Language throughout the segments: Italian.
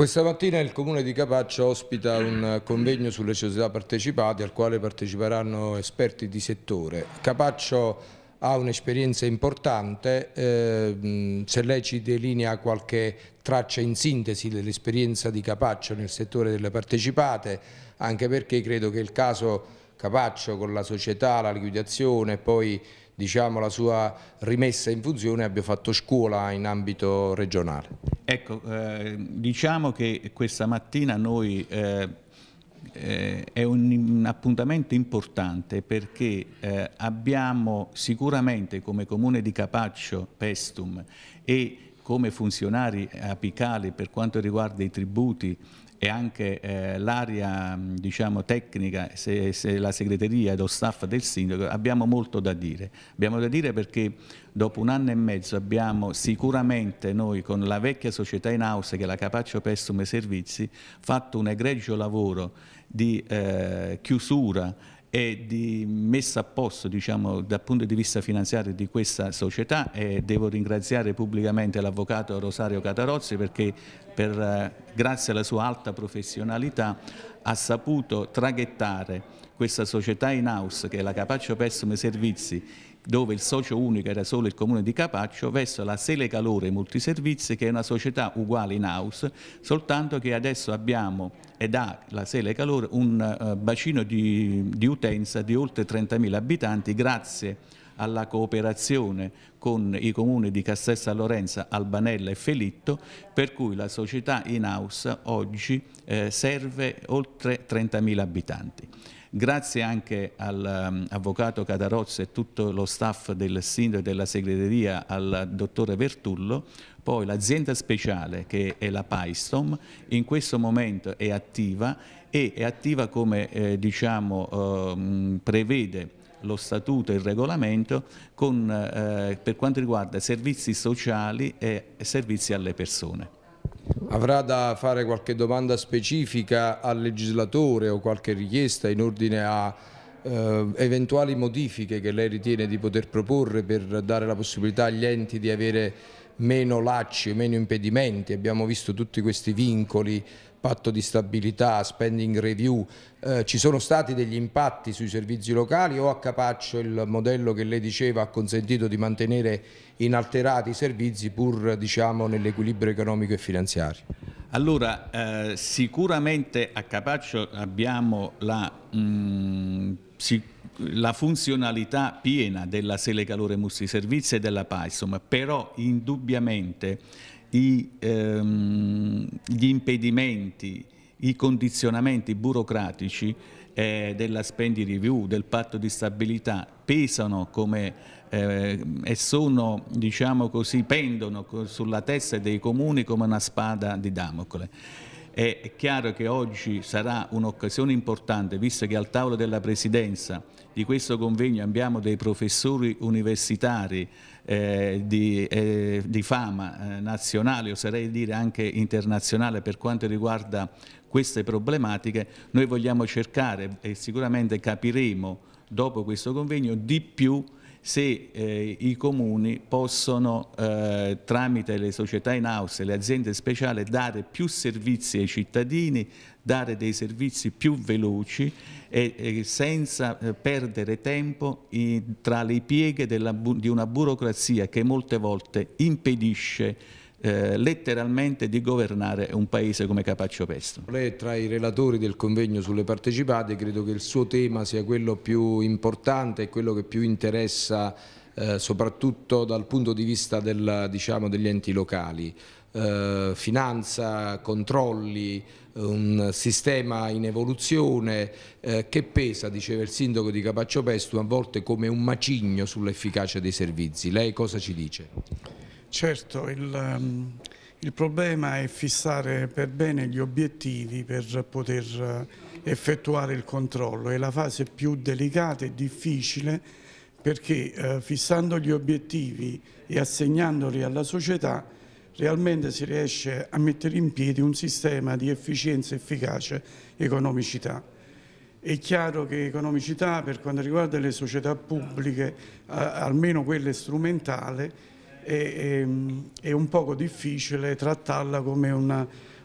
Questa mattina il Comune di Capaccio ospita un convegno sulle società partecipate al quale parteciperanno esperti di settore. Capaccio ha un'esperienza importante, se lei ci delinea qualche traccia in sintesi dell'esperienza di Capaccio nel settore delle partecipate, anche perché credo che il caso Capaccio con la società, la liquidazione e poi diciamo la sua rimessa in funzione abbia fatto scuola in ambito regionale. Ecco, diciamo che questa mattina noi è un appuntamento importante perché abbiamo sicuramente come Comune di Capaccio, Pestum e come funzionari apicali per quanto riguarda i tributi e anche l'area diciamo, tecnica, se la segreteria e lo staff del sindaco, abbiamo molto da dire. Abbiamo da dire perché dopo 1 anno e mezzo abbiamo sicuramente noi con la vecchia società in house che è la Capaccio Pestum Servizi fatto un egregio lavoro di chiusura e di messa a posto diciamo, dal punto di vista finanziario di questa società e devo ringraziare pubblicamente l'avvocato Rosario Catarozzi perché grazie alla sua alta professionalità ha saputo traghettare questa società in house che è la Capaccio Pestum Servizi dove il socio unico era solo il Comune di Capaccio, verso la Sele Calore Multiservizi, che è una società uguale in house, soltanto che adesso abbiamo, ed ha la Sele Calore, un bacino di utenza di oltre 30.000 abitanti, grazie alla cooperazione con i comuni di Castel San Lorenzo, Albanella e Felitto, per cui la società in house oggi serve oltre 30.000 abitanti. Grazie anche all'avvocato Catarozzi e tutto lo staff del sindaco e della segreteria, al dottore Vertullo, poi l'azienda speciale che è la Paistom in questo momento è attiva e è attiva come diciamo, prevede lo statuto e il regolamento per quanto riguarda servizi sociali e servizi alle persone. Avrà da fare qualche domanda specifica al legislatore o qualche richiesta in ordine a eventuali modifiche che lei ritiene di poter proporre per dare la possibilità agli enti di avere meno lacci, meno impedimenti. Abbiamo visto tutti questi vincoli, patto di stabilità, spending review, ci sono stati degli impatti sui servizi locali o a Capaccio il modello che lei diceva ha consentito di mantenere inalterati i servizi pur diciamo, nell'equilibrio economico e finanziario? Allora, sicuramente a Capaccio abbiamo la funzionalità piena della Sele Calore Multiservizi e della Paistom, però indubbiamente gli impedimenti, i condizionamenti burocratici della spending review, del patto di stabilità pesano come e sono, diciamo così, pendono sulla testa dei comuni come una spada di Damocle. È chiaro che oggi sarà un'occasione importante, visto che al tavolo della Presidenza di questo convegno abbiamo dei professori universitari di fama nazionale, oserei dire anche internazionale per quanto riguarda queste problematiche. Noi vogliamo cercare e sicuramente capiremo dopo questo convegno di più se i comuni possono tramite le società in house e le aziende speciali dare più servizi ai cittadini, dare dei servizi più veloci e senza perdere tempo tra le pieghe di una burocrazia che molte volte impedisce letteralmente di governare un paese come Capaccio Pestum. Lei è tra i relatori del convegno sulle partecipate, credo che il suo tema sia quello più importante e quello che più interessa soprattutto dal punto di vista diciamo, degli enti locali. Finanza, controlli, un sistema in evoluzione che pesa, diceva il sindaco di Capaccio Pestum, a volte come un macigno sull'efficacia dei servizi. Lei cosa ci dice? Certo, il problema è fissare per bene gli obiettivi per poter effettuare il controllo. È la fase più delicata e difficile perché fissando gli obiettivi e assegnandoli alla società realmente si riesce a mettere in piedi un sistema di efficienza, efficacia e economicità. È chiaro che economicità per quanto riguarda le società pubbliche, almeno quelle strumentali, è un poco difficile trattarla come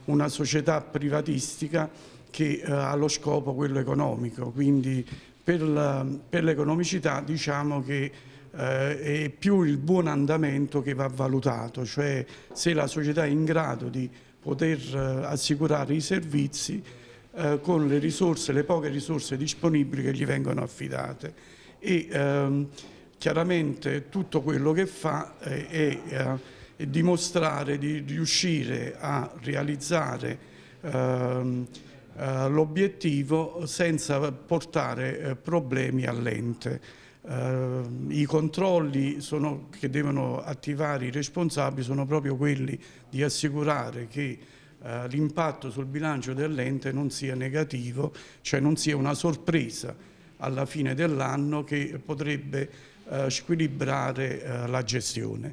una società privatistica che ha lo scopo quello economico, quindi per l'economicità diciamo che è più il buon andamento che va valutato, cioè se la società è in grado di poter assicurare i servizi con le risorse, le poche risorse disponibili che gli vengono affidate. E chiaramente tutto quello che fa è dimostrare di riuscire a realizzare l'obiettivo senza portare problemi all'ente. I controlli che devono attivare i responsabili sono proprio quelli di assicurare che l'impatto sul bilancio dell'ente non sia negativo, cioè non sia una sorpresa alla fine dell'anno che potrebbe squilibrare la gestione.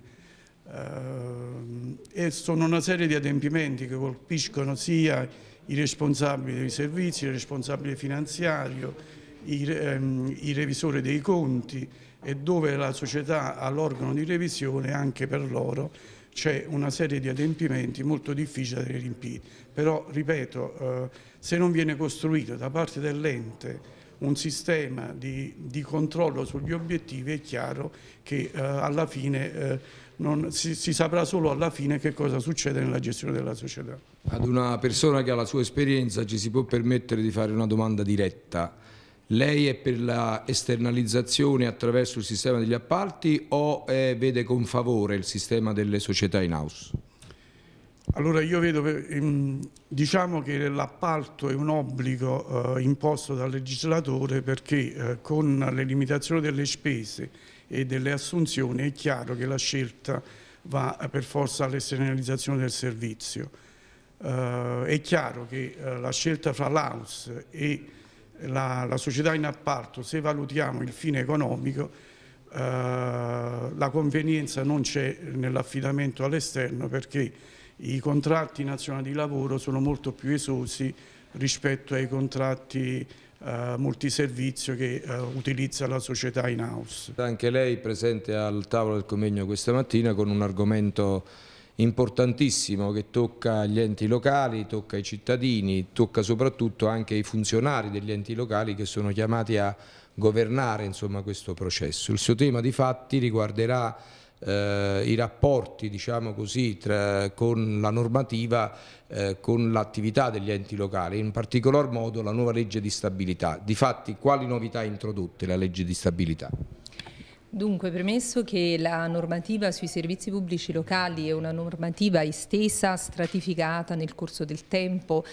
E sono una serie di adempimenti che colpiscono sia i responsabili dei servizi, il responsabile finanziario, i revisori dei conti, e dove la società ha l'organo di revisione, anche per loro c'è una serie di adempimenti molto difficili da riempire. Però, ripeto, se non viene costruito da parte dell'ente un sistema di controllo sugli obiettivi, è chiaro che alla fine si saprà solo alla fine che cosa succede nella gestione della società. Ad una persona che ha la sua esperienza ci si può permettere di fare una domanda diretta. Lei è per la esternalizzazione attraverso il sistema degli appalti o vede con favore il sistema delle società in house? Allora io vedo, diciamo che l'appalto è un obbligo imposto dal legislatore, perché con le limitazioni delle spese e delle assunzioni è chiaro che la scelta va per forza all'esternalizzazione del servizio. È chiaro che la scelta fra l'house e la società in appalto, se valutiamo il fine economico, la convenienza non c'è nell'affidamento all'esterno, perché i contratti nazionali di lavoro sono molto più esosi rispetto ai contratti multiservizio che utilizza la società in house. Anche lei presente al tavolo del convegno questa mattina con un argomento importantissimo che tocca gli enti locali, tocca i cittadini, tocca soprattutto anche i funzionari degli enti locali che sono chiamati a governare, insomma, questo processo. Il suo tema di fatti riguarderà i rapporti, diciamo così, con la normativa, con l'attività degli enti locali, in particolar modo la nuova legge di stabilità. Difatti, quali novità ha introdotte la legge di stabilità? Dunque, premesso che la normativa sui servizi pubblici locali è una normativa estesa, stratificata nel corso del tempo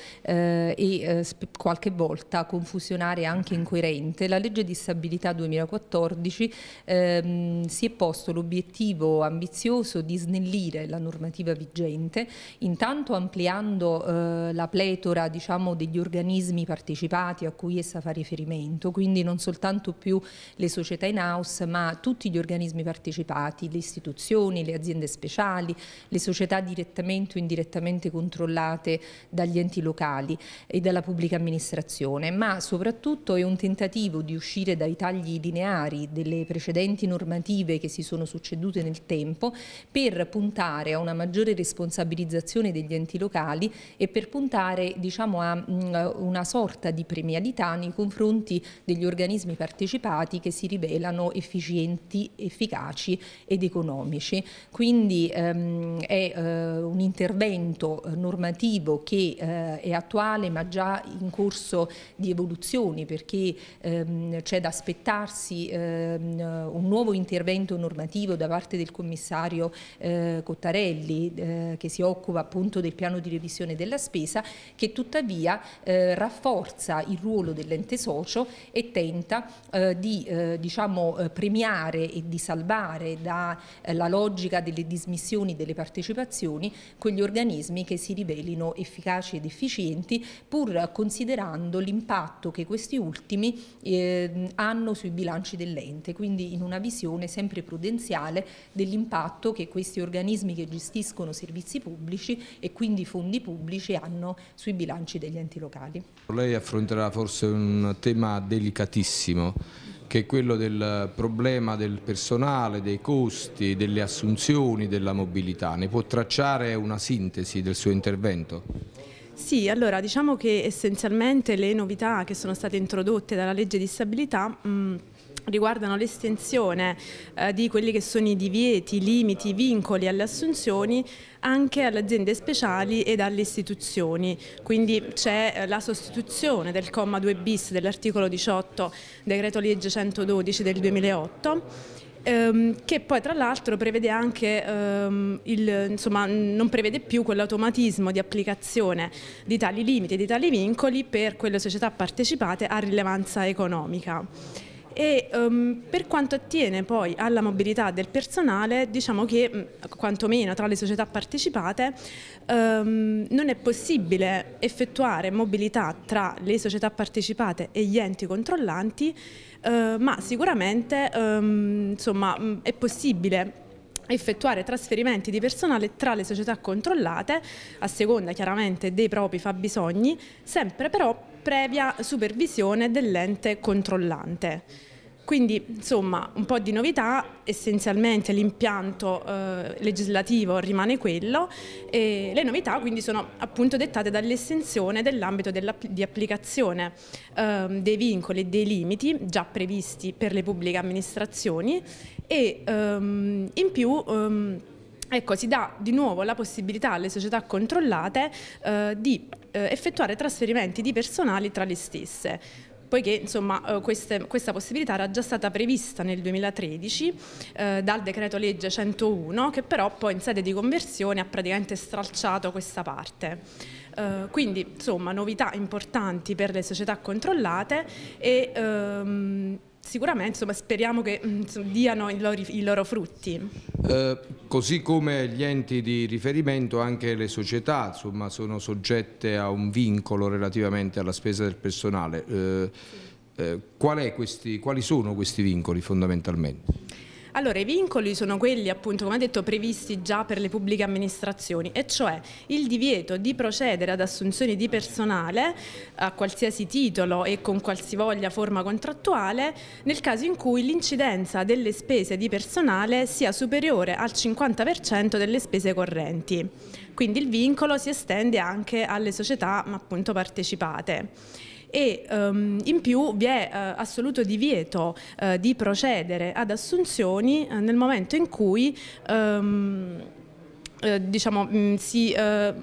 qualche volta confusionaria e anche incoerente, la legge di stabilità 2014 si è posto l'obiettivo ambizioso di snellire la normativa vigente, intanto ampliando la pletora, diciamo, degli organismi partecipati a cui essa fa riferimento, quindi non soltanto più le società in house, ma tutti gli organismi partecipati, le istituzioni, le aziende speciali, le società direttamente o indirettamente controllate dagli enti locali e dalla pubblica amministrazione, ma soprattutto è un tentativo di uscire dai tagli lineari delle precedenti normative che si sono succedute nel tempo, per puntare a una maggiore responsabilizzazione degli enti locali e per puntare, diciamo, a una sorta di premialità nei confronti degli organismi partecipati che si rivelano efficienti, efficaci ed economici. Quindi è un intervento normativo che è attuale ma già in corso di evoluzioni, perché c'è da aspettarsi un nuovo intervento normativo da parte del commissario Cottarelli, che si occupa appunto del piano di revisione della spesa, che tuttavia rafforza il ruolo dell'ente socio e tenta di diciamo, premiare e di salvare dalla logica delle dismissioni delle partecipazioni quegli organismi che si rivelino efficaci ed efficienti, pur considerando l'impatto che questi ultimi hanno sui bilanci dell'ente, quindi in una visione sempre prudenziale dell'impatto che questi organismi che gestiscono servizi pubblici e quindi fondi pubblici hanno sui bilanci degli enti locali. Lei affronterà forse un tema delicatissimo, che è quello del problema del personale, dei costi, delle assunzioni, della mobilità. Ne può tracciare una sintesi del suo intervento? Sì, allora diciamo che essenzialmente le novità che sono state introdotte dalla legge di stabilità riguardano l'estensione di quelli che sono i divieti, limiti, vincoli alle assunzioni anche alle aziende speciali ed alle istituzioni. Quindi c'è la sostituzione del comma 2 bis dell'articolo 18 decreto legge 112 del 2008, che poi tra l'altro prevede anche, insomma, non prevede più quell'automatismo di applicazione di tali limiti e di tali vincoli per quelle società partecipate a rilevanza economica. E per quanto attiene poi alla mobilità del personale, diciamo che quantomeno tra le società partecipate non è possibile effettuare mobilità tra le società partecipate e gli enti controllanti, ma sicuramente insomma, è possibile effettuare trasferimenti di personale tra le società controllate a seconda chiaramente dei propri fabbisogni, sempre però previa supervisione dell'ente controllante. Quindi insomma un po' di novità, essenzialmente l'impianto legislativo rimane quello e le novità quindi sono appunto dettate dall'estensione dell'ambito di applicazione dei vincoli e dei limiti già previsti per le pubbliche amministrazioni e in più ecco, si dà di nuovo la possibilità alle società controllate di effettuare trasferimenti di personali tra le stesse, poiché insomma, questa possibilità era già stata prevista nel 2013 dal decreto legge 101, che però poi in sede di conversione ha praticamente stralciato questa parte. Quindi insomma novità importanti per le società controllate e sicuramente insomma, speriamo che diano i loro frutti. Così come gli enti di riferimento, anche le società insomma, sono soggette a un vincolo relativamente alla spesa del personale. Quali sono questi vincoli fondamentalmente? Allora, i vincoli sono quelli appunto, come detto, previsti già per le pubbliche amministrazioni, e cioè il divieto di procedere ad assunzioni di personale a qualsiasi titolo e con qualsivoglia forma contrattuale nel caso in cui l'incidenza delle spese di personale sia superiore al 50% delle spese correnti. Quindi il vincolo si estende anche alle società appunto partecipate. E in più vi è assoluto divieto di procedere ad assunzioni nel momento in cui diciamo, non si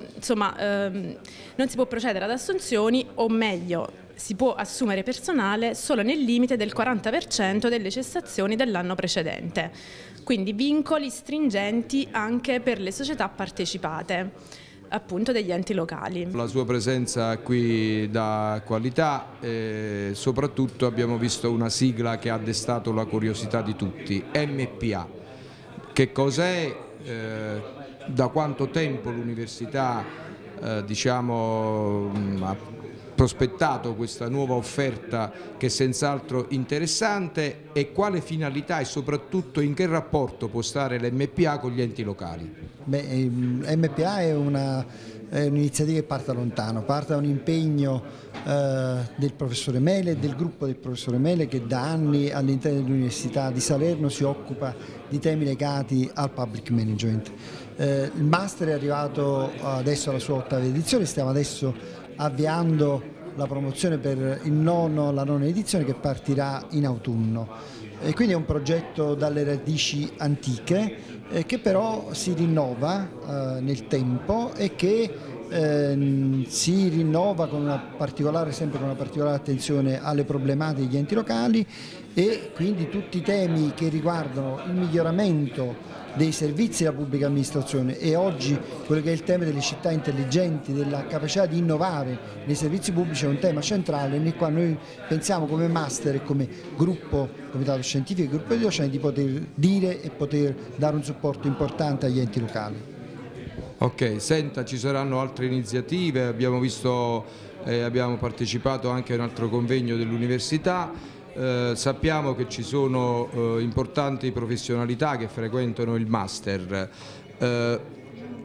può procedere ad assunzioni, o meglio si può assumere personale solo nel limite del 40% delle cessazioni dell'anno precedente. Quindi vincoli stringenti anche per le società partecipate appunto degli enti locali. La sua presenza qui dà qualità e soprattutto abbiamo visto una sigla che ha destato la curiosità di tutti, MPA. Che cos'è? Da quanto tempo l'università diciamo, ha prospettato questa nuova offerta che è senz'altro interessante, e quale finalità e soprattutto in che rapporto può stare l'MPA con gli enti locali? Beh, MPA è un'iniziativa che parte da lontano, parte da un impegno del professore Mele e del gruppo del professore Mele, che da anni all'interno dell'Università di Salerno si occupa di temi legati al public management. Il master è arrivato adesso alla sua 8ª edizione, stiamo adesso avviando la promozione per la nona edizione che partirà in autunno. E quindi è un progetto dalle radici antiche che però si rinnova nel tempo e che si rinnova sempre con una particolare attenzione alle problematiche degli enti locali, e quindi tutti i temi che riguardano il miglioramento dei servizi della pubblica amministrazione, e oggi quello che è il tema delle città intelligenti, della capacità di innovare nei servizi pubblici, è un tema centrale nel quale noi pensiamo come master e come gruppo, comitato scientifico e gruppo di docenti, di poter dire e poter dare un supporto importante agli enti locali. Ok, senta, ci saranno altre iniziative, abbiamo visto, abbiamo partecipato anche a un altro convegno dell'università. Sappiamo che ci sono importanti professionalità che frequentano il master.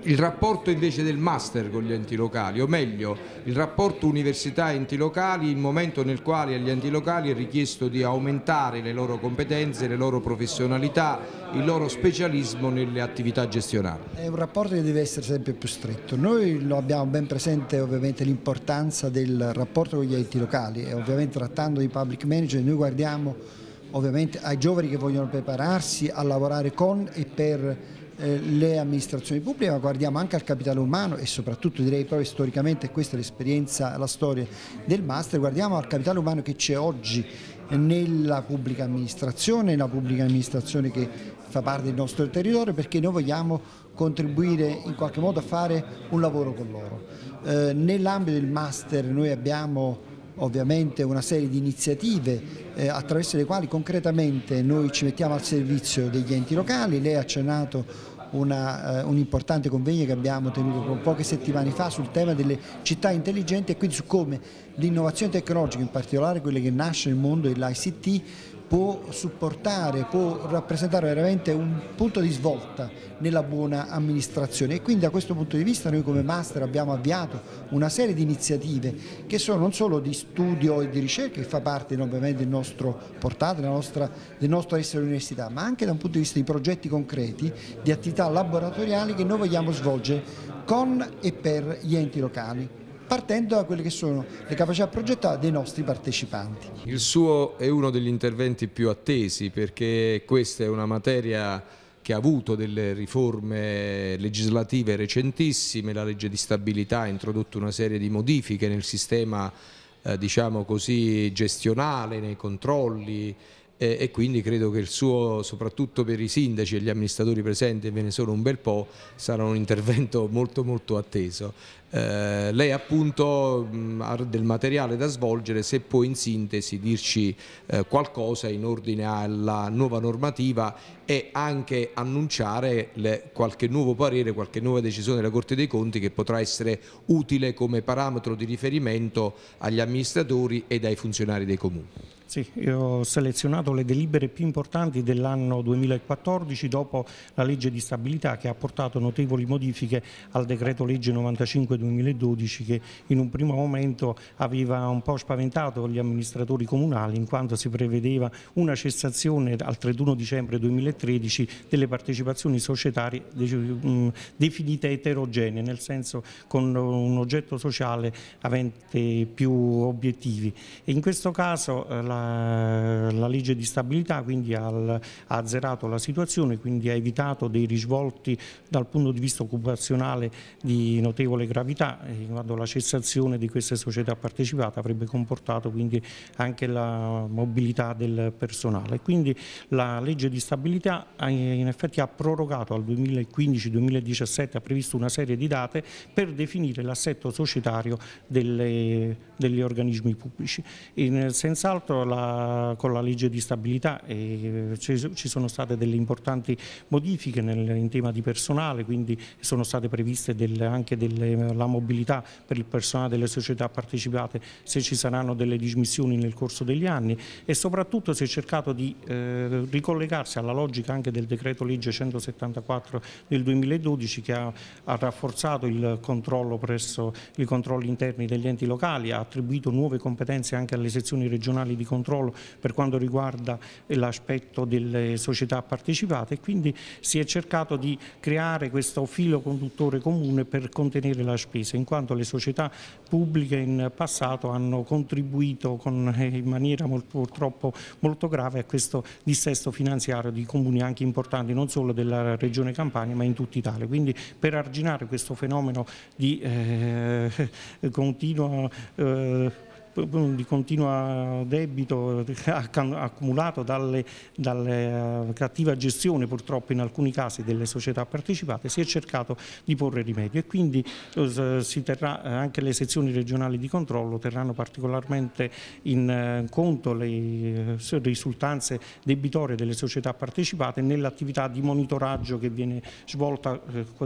Il rapporto invece del master con gli enti locali, o meglio, il rapporto università-enti locali, il momento nel quale agli enti locali è richiesto di aumentare le loro competenze, le loro professionalità, il loro specialismo nelle attività gestionali. È un rapporto che deve essere sempre più stretto. Noi lo abbiamo ben presente ovviamente l'importanza del rapporto con gli enti locali e ovviamente trattando di public management noi guardiamo ovviamente ai giovani che vogliono prepararsi a lavorare con e per le amministrazioni pubbliche, ma guardiamo anche al capitale umano e soprattutto direi proprio storicamente, questa è l'esperienza, la storia del master, guardiamo al capitale umano che c'è oggi nella pubblica amministrazione che fa parte del nostro territorio, perché noi vogliamo contribuire in qualche modo a fare un lavoro con loro. Nell'ambito del master noi abbiamo ovviamente una serie di iniziative attraverso le quali concretamente noi ci mettiamo al servizio degli enti locali. Lei ha accennato un importante convegno che abbiamo tenuto poche settimane fa sul tema delle città intelligenti e quindi su come l'innovazione tecnologica, in particolare quella che nasce nel mondo dell'ICT, può supportare, può rappresentare veramente un punto di svolta nella buona amministrazione, e quindi da questo punto di vista noi come master abbiamo avviato una serie di iniziative che sono non solo di studio e di ricerca, che fa parte ovviamente del nostro portato, del nostro essere università, ma anche da un punto di vista di progetti concreti, di attività laboratoriali che noi vogliamo svolgere con e per gli enti locali, partendo da quelle che sono le capacità progettate dei nostri partecipanti. Il suo è uno degli interventi più attesi, perché questa è una materia che ha avuto delle riforme legislative recentissime. La legge di stabilità ha introdotto una serie di modifiche nel sistema diciamo così gestionale, nei controlli, e quindi credo che il suo, soprattutto per i sindaci e gli amministratori presenti, e ve ne sono un bel po', sarà un intervento molto molto atteso. Lei appunto ha del materiale da svolgere, se può in sintesi dirci qualcosa in ordine alla nuova normativa e anche annunciare qualche nuovo parere, qualche nuova decisione della Corte dei Conti che potrà essere utile come parametro di riferimento agli amministratori ed ai funzionari dei comuni. Sì, io ho selezionato le delibere più importanti dell'anno 2014 dopo la legge di stabilità, che ha portato notevoli modifiche al decreto legge 95/2012, che in un primo momento aveva un po' spaventato gli amministratori comunali, in quanto si prevedeva una cessazione al 31 dicembre 2013 delle partecipazioni societarie definite eterogenee, nel senso con un oggetto sociale avente più obiettivi. E in questo caso la legge di stabilità quindi ha azzerato la situazione, quindi ha evitato dei risvolti dal punto di vista occupazionale di notevole gravità, quando la cessazione di queste società partecipate avrebbe comportato quindi anche la mobilità del personale. Quindi la legge di stabilità in effetti ha prorogato al 2015-2017, ha previsto una serie di date per definire l'assetto societario degli organismi pubblici. Senz'altro con la legge di stabilità ci sono state delle importanti modifiche in tema di personale, quindi sono state previste anche la mobilità per il personale delle società partecipate se ci saranno delle dismissioni nel corso degli anni, e soprattutto si è cercato di ricollegarsi alla logica anche del decreto legge 174 del 2012, che ha rafforzato il controllo presso i controlli interni degli enti locali, ha attribuito nuove competenze anche alle sezioni regionali di controllo per quanto riguarda l'aspetto delle società partecipate, e quindi si è cercato di creare questo filo conduttore comune per contenere la spesa, in quanto le società pubbliche in passato hanno contribuito in maniera purtroppo molto grave a questo dissesto finanziario di comuni anche importanti, non solo della regione Campania ma in tutta Italia. Quindi per arginare questo fenomeno di continuo debito accumulato dalle cattiva gestione purtroppo in alcuni casi delle società partecipate, si è cercato di porre rimedio, e quindi anche le sezioni regionali di controllo terranno particolarmente in conto le risultanze debitorie delle società partecipate nell'attività di monitoraggio che viene svolta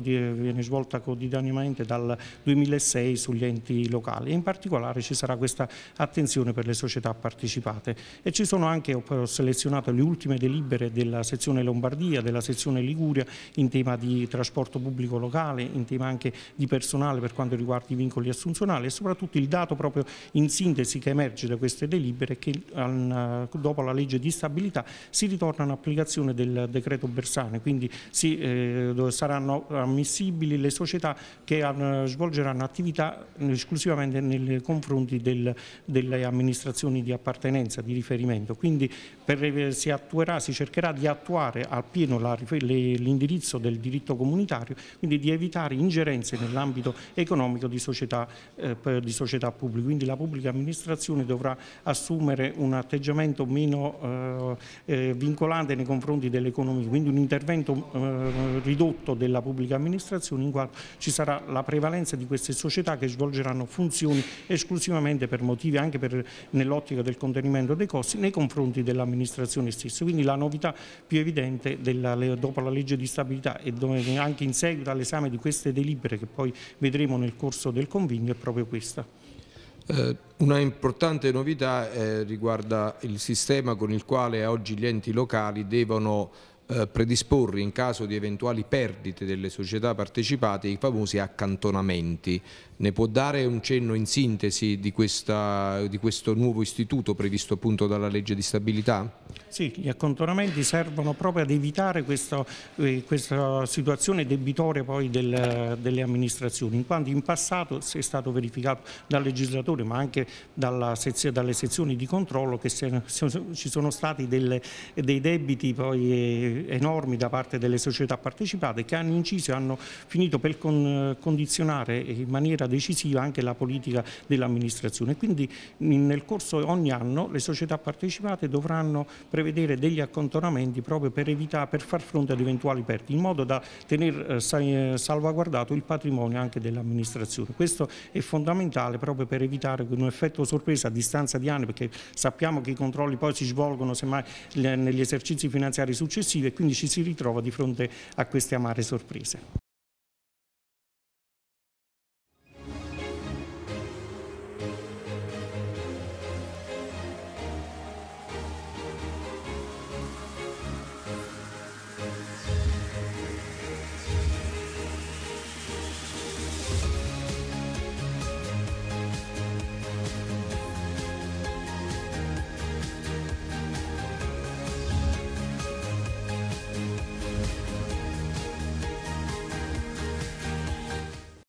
quotidianamente dal 2006 sugli enti locali. In particolare ci sarà questa attenzione per le società partecipate. E ci sono anche, ho selezionato le ultime delibere della sezione Lombardia, della sezione Liguria in tema di trasporto pubblico locale, in tema anche di personale per quanto riguarda i vincoli assunzionali, e soprattutto il dato proprio in sintesi che emerge da queste delibere è che dopo la legge di stabilità si ritorna all'applicazione del decreto Bersani, quindi saranno ammissibili le società che svolgeranno attività esclusivamente nei confronti delle amministrazioni di appartenenza, di riferimento. Quindi si cercherà di attuare appieno l'indirizzo del diritto comunitario, quindi di evitare ingerenze nell'ambito economico di società pubbliche. Quindi la pubblica amministrazione dovrà assumere un atteggiamento meno vincolante nei confronti dell'economia, quindi un intervento ridotto della pubblica amministrazione, in quanto ci sarà la prevalenza di queste società che svolgeranno funzioni esclusivamente per motivi anche nell'ottica del contenimento dei costi nei confronti dell'amministrazione stessa. Quindi la novità più evidente dopo la legge di stabilità e anche in seguito all'esame di queste delibere che poi vedremo nel corso del convegno è proprio questa. Una importante novità riguarda il sistema con il quale oggi gli enti locali devono predisporre in caso di eventuali perdite delle società partecipate i famosi accantonamenti. Ne può dare un cenno in sintesi di questo nuovo istituto previsto appunto dalla legge di stabilità? Sì, gli accantonamenti servono proprio ad evitare questa situazione debitoria poi delle amministrazioni, in quanto in passato è stato verificato dal legislatore ma anche dalle sezioni di controllo che ci sono stati dei debiti poi enormi da parte delle società partecipate che hanno inciso e hanno finito per condizionare in maniera decisiva anche la politica dell'amministrazione. Quindi nel corso ogni anno le società partecipate dovranno prevedere degli accantonamenti proprio per far fronte ad eventuali perdite, in modo da tenere salvaguardato il patrimonio anche dell'amministrazione. Questo è fondamentale proprio per evitare un effetto sorpresa a distanza di anni, perché sappiamo che i controlli poi si svolgono semmai negli esercizi finanziari successivi e quindi ci si ritrova di fronte a queste amare sorprese.